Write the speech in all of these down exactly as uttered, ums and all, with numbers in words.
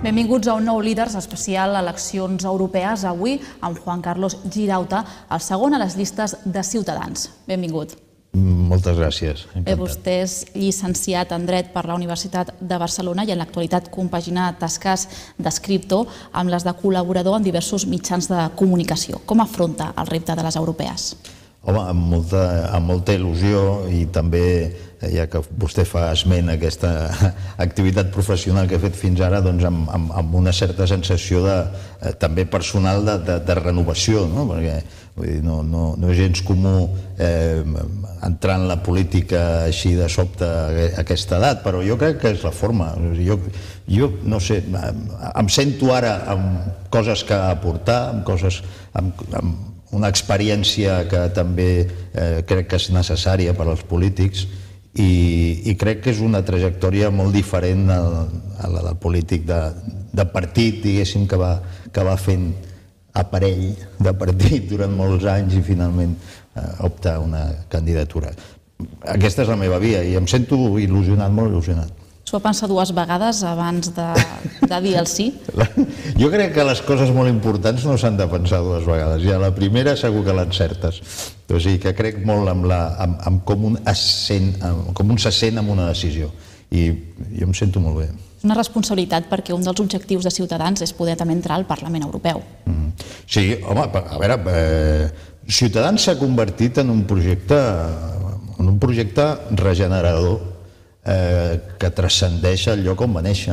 Benvinguts a un nou Líders especial eleccions europees, avui amb Juan Carlos Girauta, el segon a les llistes de Ciutadans. Benvingut. Moltes gràcies. Vostè és llicenciat en Dret per la Universitat de Barcelona i en l'actualitat compagina tasques d'escriptor amb les de col·laborador en diversos mitjans de comunicació. Com afronta el repte de les europees? Home, amb molta, amb molta il·lusió i també, ja que vostè fa esment aquesta activitat professional que he fet fins ara, doncs amb, amb, amb una certa sensació de, eh, també personal de, de, de renovació, no? Perquè vull dir, no, no, no és gens comú eh, entrar en la política així de sobte a aquesta edat, però jo crec que és la forma. Jo, jo no sé, em sento ara amb coses que aportar, amb coses... amb, amb una experiència que també eh, crec que és necessària per als polítics i, i crec que és una trajectòria molt diferent a, a la del polític de, de partit, diguéssim, que va, que va fent aparell de partit durant molts anys i finalment eh, opta a una candidatura. Aquesta és la meva via i em sento il·lusionat, molt il·lusionat. S'ho ha pensat dues vegades abans de, de dir el sí? Jo crec que les coses molt importants no s'han de pensar dues vegades. I a la primera segur que l'encertes. O sigui que crec molt en, la, en, en com, un assent, com un se sent amb una decisió. I jo em sento molt bé. És una responsabilitat perquè un dels objectius de Ciutadans és poder també entrar al Parlament Europeu. Mm. Sí, home, a veure, eh, Ciutadans s'ha convertit en un projecte, en un projecte regenerador que transcendeix el lloc on va néixer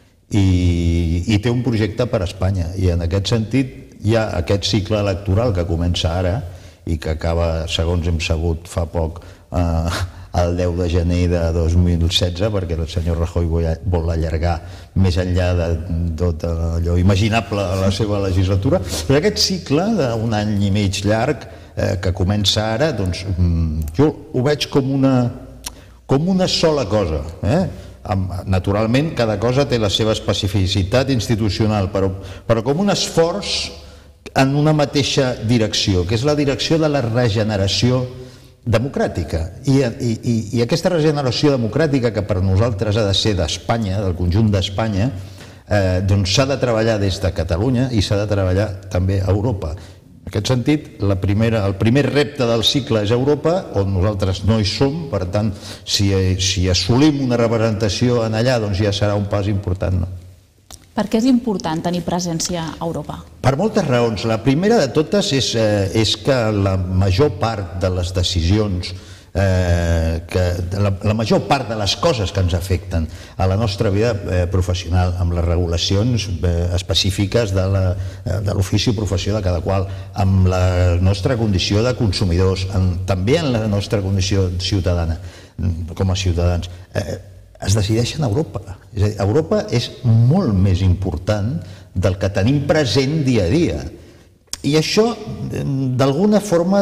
i té un projecte per a Espanya i en aquest sentit hi ha aquest cicle electoral que comença ara i que acaba, segons hem sabut fa poc, el deu de gener de dos mil setze, perquè el senyor Rajoy vol allargar més enllà de tot allò imaginable a la seva legislatura, però aquest cicle d'un any i mig llarg que comença ara, doncs jo ho veig com una com una sola cosa. Naturalment, cada cosa té la seva especificitat institucional, però com un esforç en una mateixa direcció, que és la direcció de la regeneració democràtica. I aquesta regeneració democràtica, que per nosaltres ha de ser d'Espanya, del conjunt d'Espanya, doncs s'ha de treballar des de Catalunya i s'ha de treballar també a Europa. En aquest sentit, el primer repte del cicle és Europa, on nosaltres no hi som, per tant, si assolim una representació en allà, doncs ja serà un pas important. Per què és important tenir presència a Europa? Per moltes raons. La primera de totes és que la major part de les decisions, la major part de les coses que ens afecten a la nostra vida professional, amb les regulacions específiques de l'ofici o professió de cada qual, amb la nostra condició de consumidors, també en la nostra condició ciutadana, com a ciutadans, es decideixen a Europa. És a dir, Europa és molt més important del que tenim present dia a dia. I això, d'alguna forma,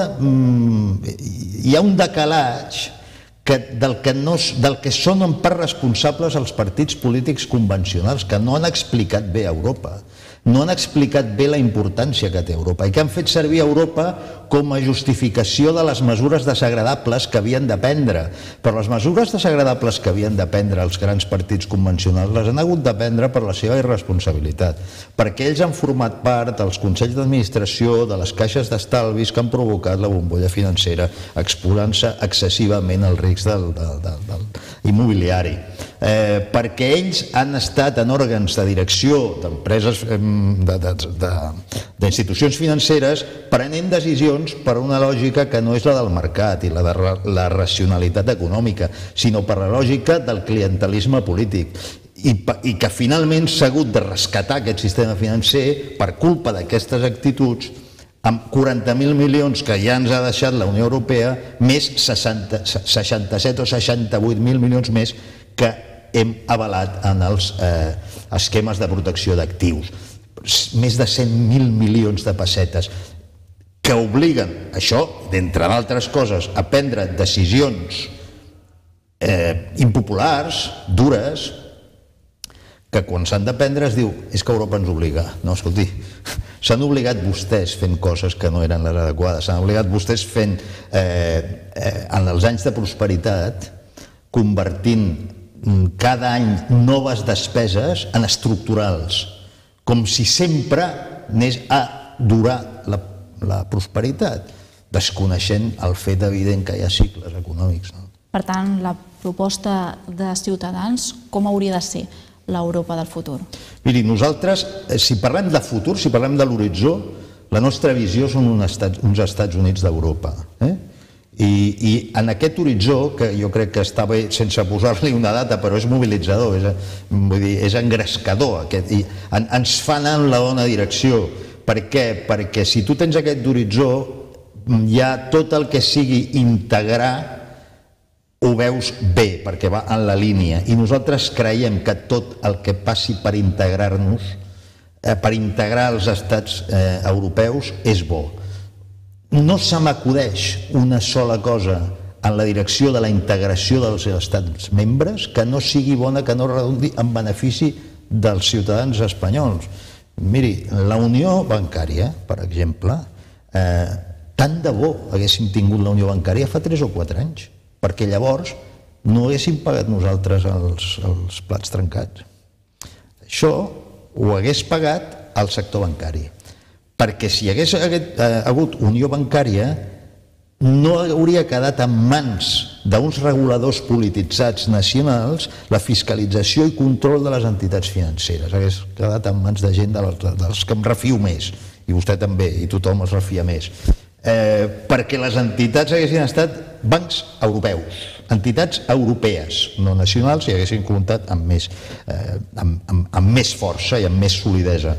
hi ha un decalatge del que són en part responsables els partits polítics convencionals, que no han explicat bé a Europa, no han explicat bé la importància que té Europa i que han fet servir Europa com a justificació de les mesures desagradables que havien de prendre. Però les mesures desagradables que havien de prendre els grans partits convencionals les han hagut de prendre per la seva irresponsabilitat, perquè ells han format part dels consells d'administració de les caixes d'estalvis que han provocat la bombolla financera, exposant-se excessivament al risc del immobiliari. Perquè ells han estat en òrgans de direcció d'empreses, d'institucions financeres, prenent decisions per una lògica que no és la del mercat i la de la racionalitat econòmica, sinó per la lògica del clientelisme polític, i que finalment s'ha hagut de rescatar aquest sistema financer per culpa d'aquestes actituds amb quaranta mil milions que ja ens ha deixat la Unió Europea, més seixanta-set o seixanta-vuit mil milions més que hem avalat en els esquemes de protecció d'actius. Més de cent mil milions de pessetes que obliguen, això, d'entre d'altres coses, a prendre decisions impopulars, dures, que quan s'han de prendre es diu és que Europa ens obliga. No, escolti, s'han obligat vostès fent coses que no eren les adequades, s'han obligat vostès fent, en els anys de prosperitat, convertint cada any noves despeses en estructurals, com si sempre anés a durar la, la prosperitat, desconeixent el fet evident que hi ha cicles econòmics. No? Per tant, la proposta de Ciutadans, com hauria de ser l'Europa del futur? Miri, nosaltres, si parlem de futur, si parlem de l'horitzó, la nostra visió són uns Estats, uns Estats Units d'Europa. Eh? I, I en aquest horitzó, que jo crec que està bé sense posar-li una data, però és mobilitzador, és, vull dir, és engrescador, aquest, i en, ens fa anar en la bona direcció. Per què? Perquè si tu tens aquest horitzó, hi ha tot el que sigui integrar, ho veus bé, perquè va en la línia. I nosaltres creiem que tot el que passi per integrar-nos, eh, per integrar els estats eh, europeus, és bo. No se m'acudeix una sola cosa en la direcció de la integració dels estats membres que no sigui bona, que no redundi en benefici dels ciutadans espanyols. Miri, la unió bancària, per exemple, eh, tant de bo haguéssim tingut la unió bancària fa tres o quatre anys, perquè llavors no haguéssim pagat nosaltres els, els plats trencats. Això ho hagués pagat el sector bancari, perquè si hi hagués hagut unió bancària no hauria quedat en mans d'uns reguladors polititzats nacionals la fiscalització i control de les entitats financeres, hagués quedat en mans de gent dels que em refio més, i vostè també, i tothom es refia més. Eh, perquè les entitats haguessin estat bancs europeus, entitats europees, no nacionals, i haguessin comptat amb més, eh, amb, amb, amb més força i amb més solidesa.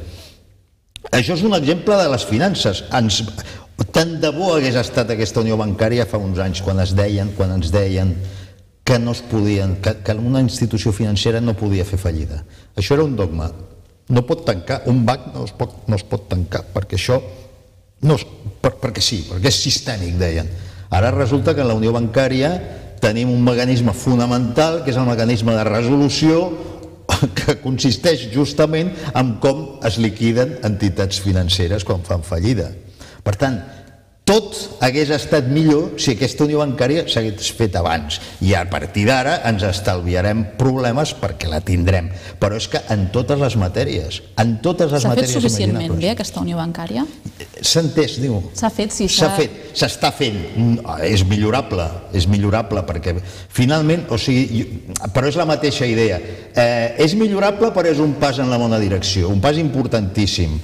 Això és un exemple de les finances. Ens, tant de bo hagués estat aquesta unió bancària fa uns anys, quan es deien, quan ens deien que no es podien, que, que una institució financera no podia fer fallida. Això era un dogma. No pot tancar, un banc no es pot, no es pot tancar, perquè això no, per, perquè sí, perquè és sistèmic, deien. Ara resulta que en la unió bancària tenim un mecanisme fonamental, que és el mecanisme de resolució, que consisteix justament en com es liquiden entitats financeres quan fan fallida. Per tant, tot hagués estat millor si aquesta unió bancària s'hagués fet abans, i a partir d'ara ens estalviarem problemes perquè la tindrem, però és que en totes les matèries, en totes les matèries imaginables. S'ha fet suficientment bé aquesta unió bancària? S'ha entès, diu. S'ha fet, sí. S'ha fet, s'està fent. És millorable, és millorable perquè finalment, o sigui, però és la mateixa idea. Eh, és millorable però és un pas en la bona direcció, un pas importantíssim.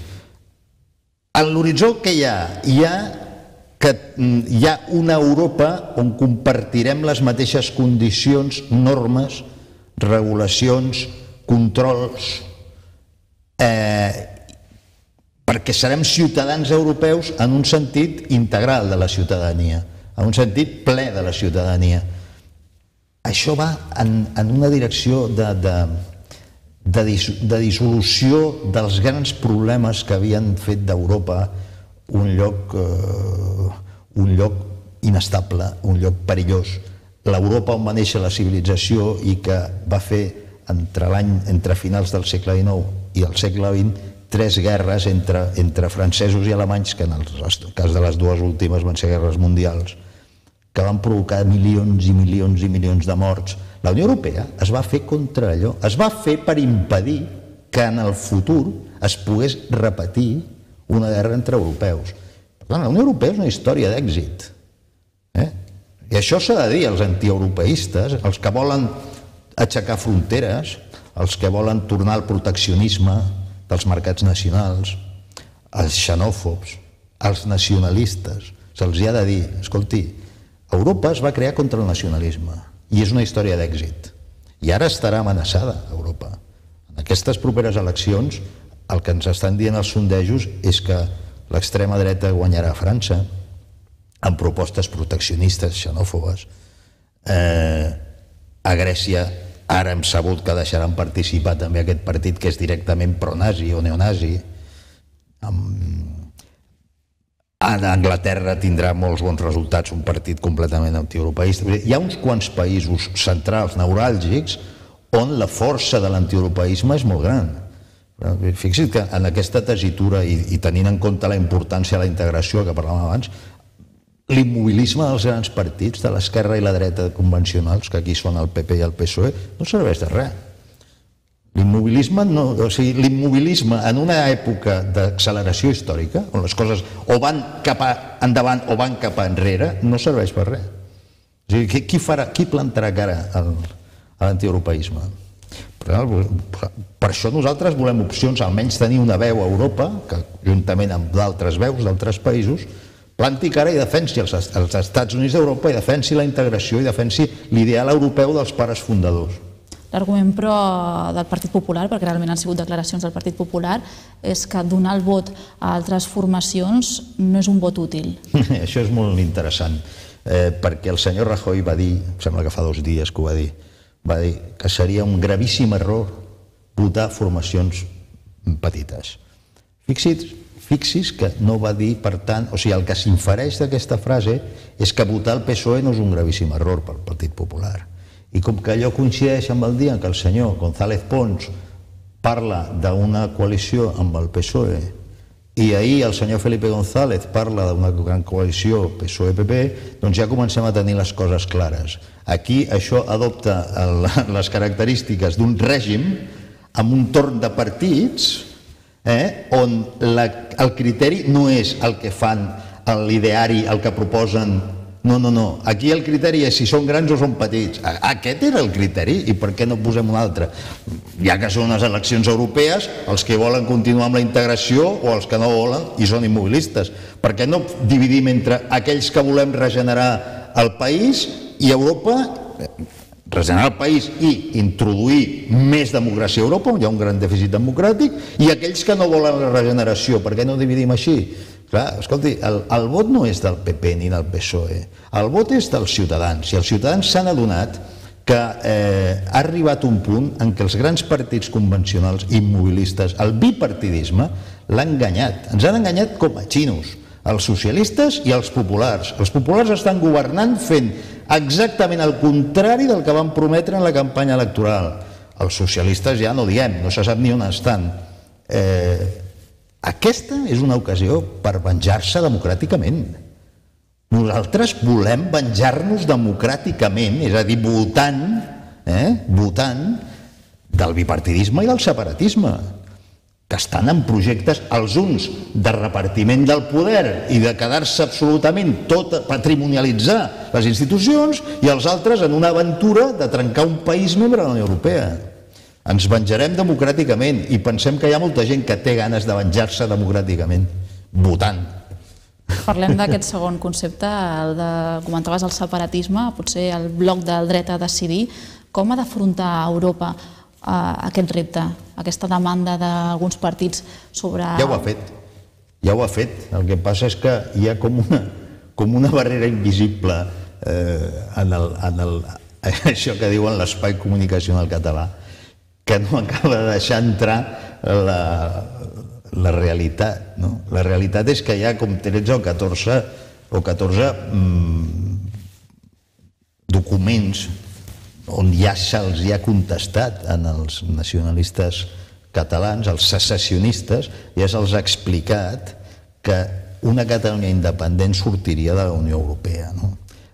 En l'horitzó que hi ha, hi ha que hi ha una Europa on compartirem les mateixes condicions, normes, regulacions, controls, eh, perquè serem ciutadans europeus en un sentit integral de la ciutadania, en un sentit ple de la ciutadania. Això va en, en una direcció de, de, de, dis, de dissolució dels grans problemes que havien fet d'Europa un lloc, eh, un lloc inestable, un lloc perillós. L'Europa on va néixer la civilització i que va fer entre, l'any, entre finals del segle dinou i el segle vint tres guerres entre, entre francesos i alemanys, que en el cas de les dues últimes van ser guerres mundials, que van provocar milions i milions i milions de morts. La Unió Europea es va fer contra allò, es va fer per impedir que en el futur es pogués repetir una guerra entre europeus. Per tant, la Unió Europea és una història d'èxit. Eh? I això s'ha de dir als antieuropeistes, els que volen aixecar fronteres, els que volen tornar al proteccionisme dels mercats nacionals, els xenòfobs, els nacionalistes. Se'ls ha de dir, escolti, Europa es va crear contra el nacionalisme i és una història d'èxit. I ara estarà amenaçada Europa. En aquestes properes eleccions el que ens estan dient els sondejos és que l'extrema dreta guanyarà a França amb propostes proteccionistes, xenòfobes. Eh, a Grècia ara hem sabut que deixaran participar també aquest partit que és directament pronazi o neonazi. A Anglaterra tindrà molts bons resultats, un partit completament antieuropeista. Hi ha uns quants països centrals, neuràlgics, on la força de l'antieuropeisme és molt gran. Fixi's que en aquesta tessitura, i tenint en compte la importància de la integració que parlàvem abans, l'immobilisme dels grans partits, de l'esquerra i la dreta convencionals, que aquí són el P P i el P S O E, no serveix de res. L'immobilisme no, o sigui, l'immobilisme en una època d'acceleració històrica, on les coses o van cap endavant o van cap enrere, no serveix per res. O sigui, qui, farà, qui plantarà cara al, a l'antieuropeisme? Per, per això nosaltres volem opcions, almenys tenir una veu a Europa, que juntament amb d'altres veus d'altres països, planti cara i defensi els, els Estats Units d'Europa i defensi la integració i defensi l'ideal europeu dels pares fundadors. L'argument, però, del Partit Popular, perquè realment han sigut declaracions del Partit Popular, és que donar el vot a altres formacions no és un vot útil. Això és molt interessant, eh, perquè el senyor Rajoy va dir, em sembla que fa dos dies que ho va dir, va dir que seria un gravíssim error votar formacions petites. Fixi's, fixi's que no va dir, per tant, o sigui, el que s'infereix d'aquesta frase és que votar el P S O E no és un gravíssim error pel Partit Popular. I com que allò coincideix amb el dia en què el senyor González Pons parla d'una coalició amb el P S O E i ahir el senyor Felipe González parla d'una gran coalició P S O E P P, doncs ja comencem a tenir les coses clares. Aquí això adopta les característiques d'un règim amb un torn de partits eh, on la, el criteri no és el que fan l'ideari, el que proposen. No, no, no. Aquí el criteri és si són grans o són petits. Aquest era el criteri i per què no posem un altre? Ja que són les eleccions europees, els que volen continuar amb la integració o els que no volen i són immobilistes. Per què no dividim entre aquells que volem regenerar el país i Europa, regenerar el país i introduir més democràcia a Europa, on hi ha un gran dèficit democràtic, i aquells que no volen la regeneració? Per què no dividim així? Clar, escolti, el, el vot no és del P P ni del P S O E, el vot és dels ciutadans, i els ciutadans s'han adonat que eh, ha arribat un punt en què els grans partits convencionals immobilistes, el bipartidisme, l'han enganyat. Ens han enganyat com a xinos, els socialistes i els populars. Els populars estan governant fent exactament el contrari del que van prometre en la campanya electoral. Els socialistes ja no diem, no se sap ni on estan. Eh... Aquesta és una ocasió per venjar-se democràticament. Nosaltres volem venjar-nos democràticament, és a dir, votant, eh, votant del bipartidisme i del separatisme, que estan en projectes, els uns de repartiment del poder i de quedar-se absolutament tot, patrimonialitzar les institucions, i els altres en una aventura de trencar un país membre de la Unió Europea. Ens venjarem democràticament i pensem que hi ha molta gent que té ganes de venjar-se democràticament, votant. Parlem d'aquest segon concepte, el de, comentaves el separatisme, potser el bloc del dret a decidir. Com ha d'afrontar Europa eh, aquest repte, aquesta demanda d'alguns partits sobre... Ja ho ha fet, ja ho ha fet. El que passa és que hi ha com una, com una barrera invisible eh, en, el, en el, això que diuen l'espai comunicacional català, que no acaba de deixar entrar la, la realitat. No? La realitat és que hi ha com tretze o catorze, o catorze mmm, documents on ja se'ls ha contestat en els nacionalistes catalans, els secessionistes, ja se'ls ha explicat que una Catalunya independent sortiria de la Unió Europea. No?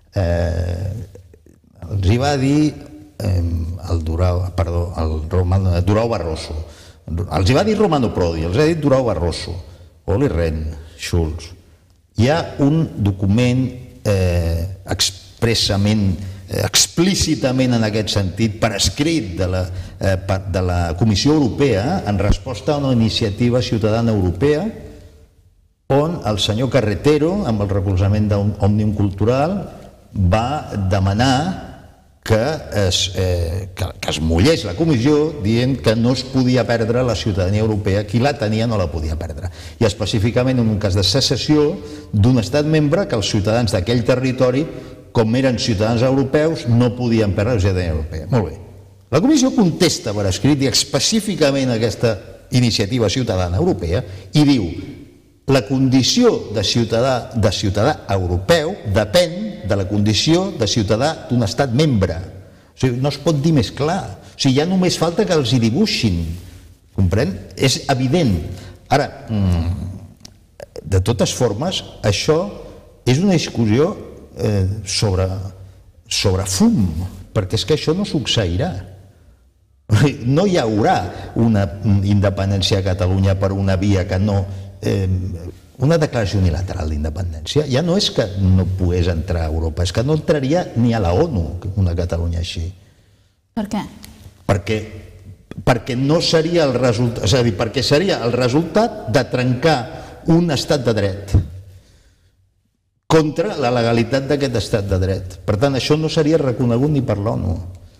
Eh, els hi va dir el Durão, perdó, el Romano, Durão Barroso. Els hi va dir Romano Prodi, els ha dit Durão Barroso, Olli Rehn, Schulz. Hi ha un document eh, expressament, eh, explícitament en aquest sentit, per escrit de la, eh, de la Comissió Europea en resposta a una iniciativa ciutadana europea on el senyor Carretero, amb el recolzament d'Òmnium Cultural, va demanar que es, eh, que, que es mullés la comissió dient que no es podia perdre la ciutadania europea, qui la tenia no la podia perdre. I específicament en un cas de secessió d'un estat membre que els ciutadans d'aquell territori, com eren ciutadans europeus, no podien perdre la ciutadania europea. Molt bé. La comissió contesta per escrit i específicament aquesta iniciativa ciutadana europea i diu: la condició de ciutadà, de ciutadà europeu depèn de la condició de ciutadà d'un estat membre. O sigui, no es pot dir més clar. O sigui, ja només falta que els hi dibuixin. Comprèn? És evident. Ara, de totes formes, això és una discussió sobre, sobre fum, perquè és que això no succeirà. No hi haurà una independència a Catalunya per una via que no... Eh, una declaració unilateral d'independència ja no és que no pogués entrar a Europa, és que no entraria ni a la ONU una Catalunya així. Per què? Perquè, perquè no seria el resultat, és a dir, perquè seria el resultat de trencar un estat de dret contra la legalitat d'aquest estat de dret. Per tant, això no seria reconegut ni per l'ONU.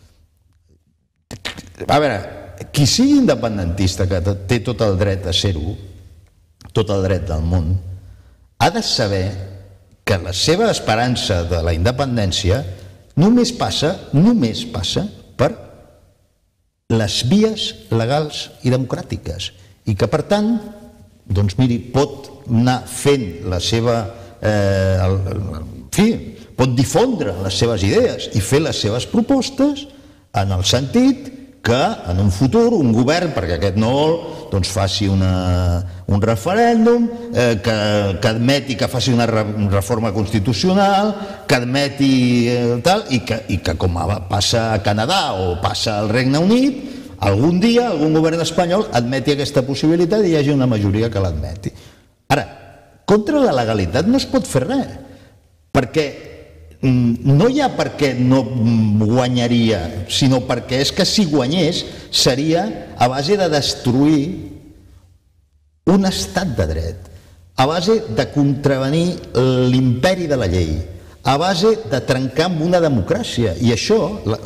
A veure, qui sigui independentista, que té tot el dret a ser-ho, tot el dret del món, ha de saber que la seva esperança de la independència només passa, només passa per les vies legals i democràtiques i que, per tant, doncs miri, pot anar fent la seva... Eh, el, en fi, pot difondre les seves idees i fer les seves propostes en el sentit que en un futur un govern, perquè aquest no vol, doncs faci una, un referèndum, eh, que, que admeti que faci una, re, una reforma constitucional, que admeti eh, tal, i que, i que com passa a Canadà o passa al Regne Unit, algun dia algun govern espanyol admeti aquesta possibilitat i hi hagi una majoria que l'admeti. Ara, contra la legalitat no es pot fer res, perquè no hi ha perquè no guanyaria, sinó perquè és que si guanyés seria a base de destruir un estat de dret, a base de contravenir l'imperi de la llei, a base de trencar amb una democràcia. I això,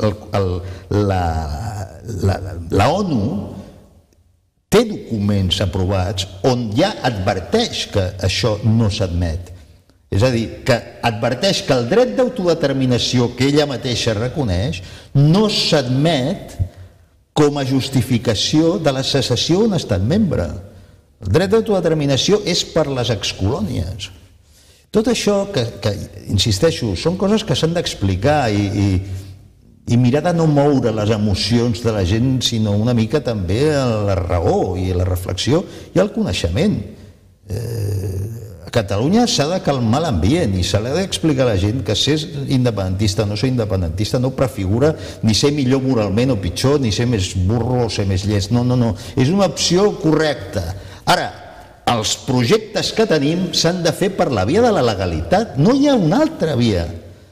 la ONU té documents aprovats on ja adverteix que això no s'admet. És a dir, que adverteix que el dret d'autodeterminació que ella mateixa reconeix no s'admet com a justificació de la secessió d'un estat membre. El dret d'autodeterminació és per les excolònies. Tot això, que, que insisteixo, són coses que s'han d'explicar i, i, i mirar de no moure les emocions de la gent, sinó una mica també la raó i la reflexió i el coneixement. Eh, A Catalunya s'ha de calmar l'ambient i se l'ha d'explicar a la gent que ser independentista o no ser independentista no prefigura ni ser millor moralment o pitjor, ni ser més burro o ser més llest. No, no, no. És una opció correcta. Ara, els projectes que tenim s'han de fer per la via de la legalitat. No hi ha una altra via.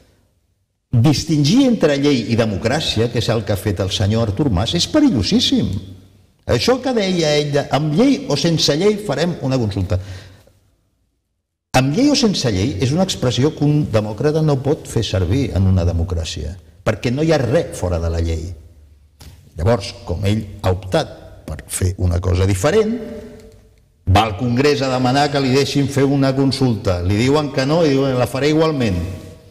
Distingir entre llei i democràcia, que és el que ha fet el senyor Artur Mas, és perillosíssim. Això que deia ell, amb llei o sense llei farem una consulta. Amb llei o sense llei és una expressió que un demòcrata no pot fer servir en una democràcia, perquè no hi ha res fora de la llei. Llavors, com ell ha optat per fer una cosa diferent, va al Congrés a demanar que li deixin fer una consulta. Li diuen que no i diuen la faré igualment.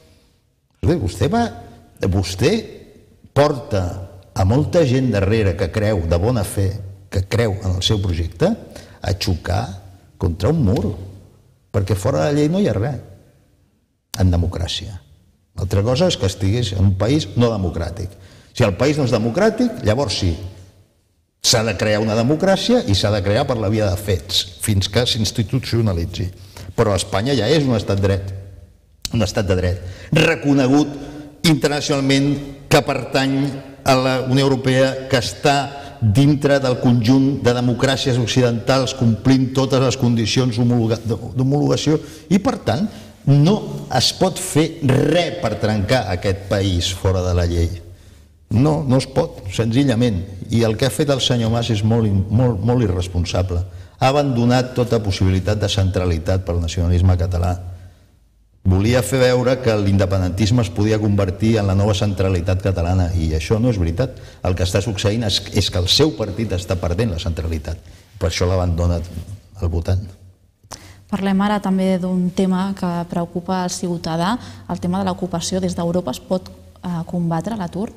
Vostè va, vostè porta a molta gent darrere que creu de bona fe, que creu en el seu projecte, a xocar contra un mur. Perquè fora de la llei no hi ha res en democràcia. L'altra cosa és que estigués en un país no democràtic. Si el país no és democràtic, llavors sí, s'ha de crear una democràcia i s'ha de crear per la via de fets, fins que s'institucionalitzi. Però Espanya ja és un estat de dret, un estat de dret, reconegut internacionalment, que pertany a la Unió Europea, que està dintre del conjunt de democràcies occidentals complint totes les condicions d'homologació i, per tant, no es pot fer res per trencar aquest país fora de la llei. No, no es pot, senzillament. I el que ha fet el senyor Mas és molt, molt, molt irresponsable. Ha abandonat tota possibilitat de centralitat pel nacionalisme català. Volia fer veure que l'independentisme es podia convertir en la nova centralitat catalana i això no és veritat. El que està succeint és, és que el seu partit està perdent la centralitat. Per això l'abandona el votant. Parlem ara també d'un tema que preocupa el ciutadà, el tema de l'ocupació. Des d'Europa es pot eh, combatre l'atur?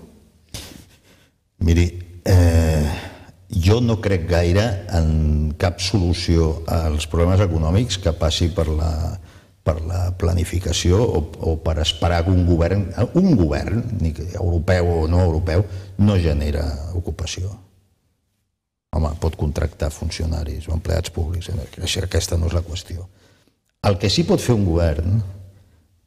Miri, eh, jo no crec gaire en cap solució als problemes econòmics que passi per la per la planificació o, o per esperar que un govern, un govern, ni europeu o no europeu, no genera ocupació. Home, pot contractar funcionaris o empleats públics, aquesta no és la qüestió. El que sí pot fer un govern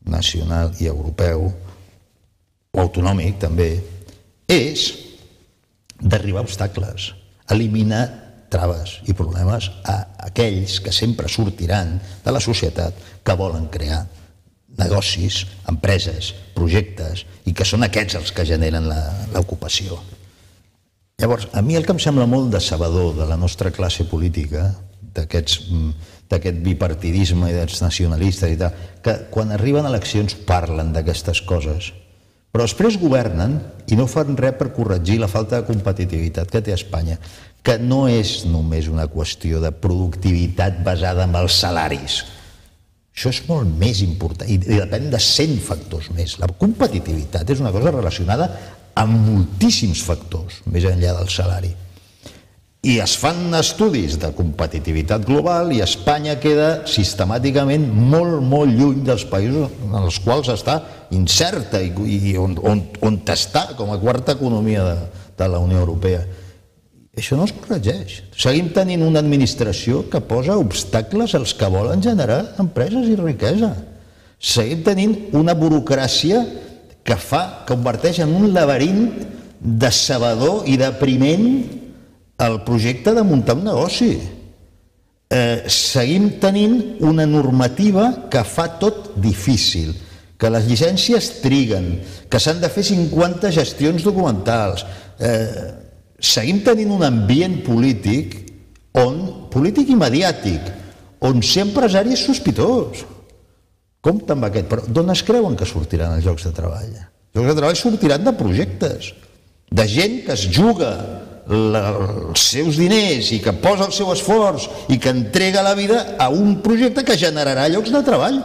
nacional i europeu, o autonòmic també, és derribar obstacles, eliminar traves i problemes a aquells que sempre sortiran de la societat que volen crear negocis, empreses, projectes, i que són aquests els que generen l'ocupació. Llavors, a mi el que em sembla molt decebedor de la nostra classe política, d'aquest bipartidisme i dels nacionalistes i tal, que quan arriben eleccions parlen d'aquestes coses, però després governen i no fan res per corregir la falta de competitivitat que té Espanya, que no és només una qüestió de productivitat basada en els salaris. Això és molt més important i depèn de cent factors més. La competitivitat és una cosa relacionada amb moltíssims factors, més enllà del salari. I es fan estudis de competitivitat global i Espanya queda sistemàticament molt, molt lluny dels països en els quals està incerta i on està com a quarta economia de la Unió Europea. Això no es corregeix. Seguim tenint una administració que posa obstacles als que volen generar empreses i riquesa. Seguim tenint una burocràcia que fa, que converteix en un laberint decebedor i depriment el projecte de muntar un negoci. Seguim tenint una normativa que fa tot difícil, que les llicències triguen, que s'han de fer cinquanta gestions documentals. Seguim tenint un ambient polític, polític i mediàtic, on ser empresari és sospitós. Compte amb aquest, però d'on es creuen que sortiran els llocs de treball? Els llocs de treball sortiran de projectes, de gent que es juga els seus diners i que posa el seu esforç i que entrega la vida a un projecte que generarà llocs de treball.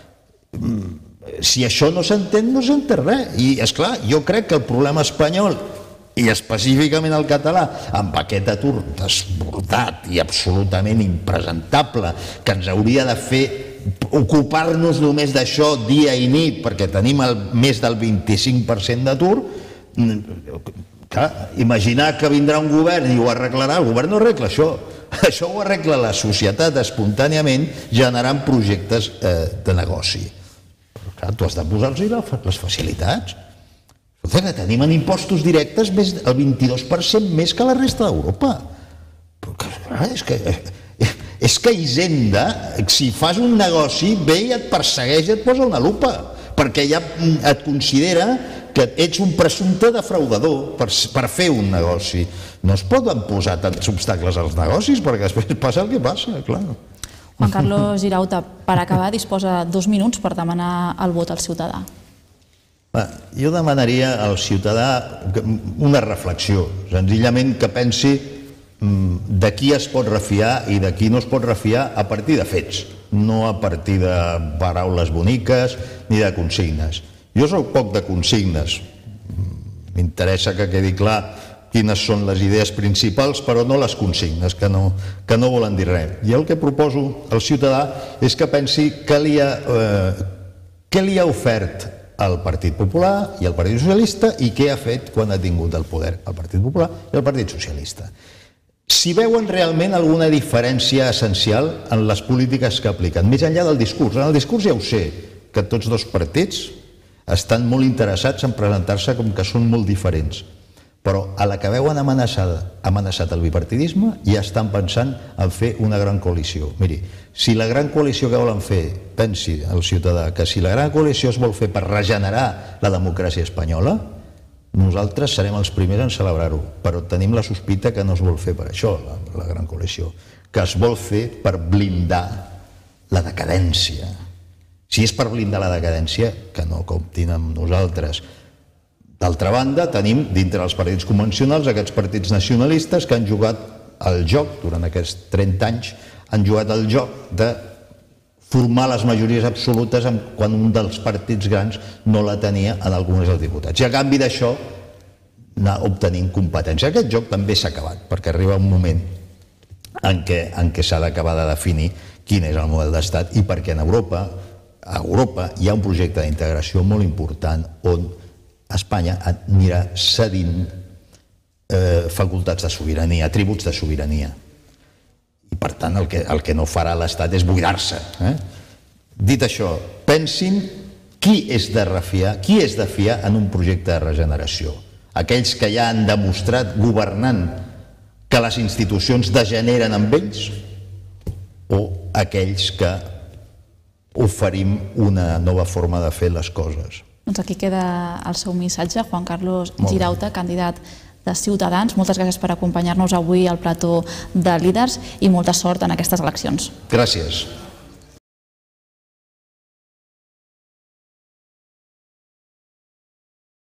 Si això no s'entén, no s'entén res. I, esclar, jo crec que el problema espanyol, i específicament el català, amb aquest atur desbordat i absolutament impresentable, que ens hauria de fer ocupar-nos només d'això dia i nit, perquè tenim més del vint-i-cinc per cent d'atur, imaginar que vindrà un govern i ho arreglarà. El govern no arregla això. Això ho arregla la societat espontàniament generant projectes de negoci. Però clar, tu has de posar-los les facilitats. Tenim en impostos directes el vint-i-dos per cent més que la resta d'Europa. És que Hisenda, si fas un negoci, ve i et persegueix i et posa una lupa, perquè ja et considera que ets un presumpte defraudador per fer un negoci. No es poden posar tants obstacles als negocis, perquè després passa el que passa, clar. Juan Carlos Girauta, per acabar, disposa dos minuts per demanar el vot al ciutadà. Jo demanaria al ciutadà una reflexió, senzillament que pensi de qui es pot refiar i de qui no es pot refiar a partir de fets, no a partir de paraules boniques ni de consignes. Jo soc poc de consignes, m'interessa que quedi clar quines són les idees principals, però no les consignes, que no volen dir res. I el que proposo al ciutadà és que pensi què li ha ofert el Partit Popular i el Partit Socialista i què ha fet quan ha tingut el poder el Partit Popular i el Partit Socialista. Si veuen realment alguna diferència essencial en les polítiques que apliquen, més enllà del discurs. En el discurs ja ho sé, que tots dos partits estan molt interessats en presentar-se com que són molt diferents, però a la que veuen amenaçat el bipartidisme ja estan pensant en fer una gran coalició. Miri, si la gran coalició que volen fer, pensi el ciutadà, que si la gran coalició es vol fer per regenerar la democràcia espanyola, nosaltres serem els primers en celebrar-ho, però tenim la sospita que no es vol fer per això, la gran coalició, que es vol fer per blindar la decadència. Si és per blindar la decadència, que no comptin amb nosaltres. D'altra banda, tenim dintre dels partits convencionals aquests partits nacionalistes que han jugat el joc, durant aquests trenta anys, han jugat el joc de formar les majories absolutes quan un dels partits grans no la tenia en el Congrés dels Diputats. I a canvi d'això anar obtenint competència. Aquest joc també s'ha acabat, perquè arriba un moment en què s'ha d'acabar de definir quin és el model d'estat i perquè en Europa, a Europa hi ha un projecte d'integració molt important on Espanya anirà cedint facultats de sobirania, tributs de sobirania. I per tant el que no farà l'Estat és buidar-se. Dit això, pensin qui és de refiar, qui és de fiar en un projecte de regeneració? Aquells que ja han demostrat governant que les institucions degeneren amb ells, o aquells que oferim una nova forma de fer les coses? Doncs aquí queda el seu missatge. Juan Carlos Girauta, candidat de Ciutadans. Moltes gràcies per acompanyar-nos avui al plató de líders i molta sort en aquestes eleccions. Gràcies.